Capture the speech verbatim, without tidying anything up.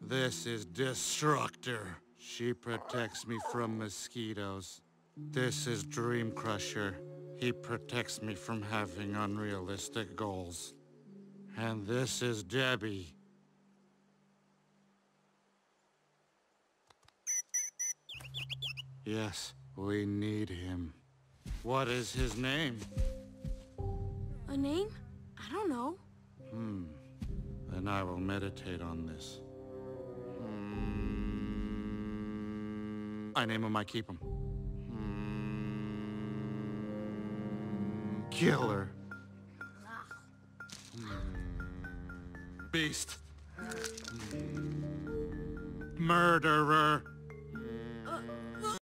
This is Destructor. She protects me from mosquitoes. This is Dream Crusher. He protects me from having unrealistic goals. And this is Debbie. Yes, we need him. What is his name? A name? I don't know. Hmm. Then I will meditate on this. Hmm. I name him, I keep him. Hmm. Killer. Hmm. Beast. Hmm. Murderer.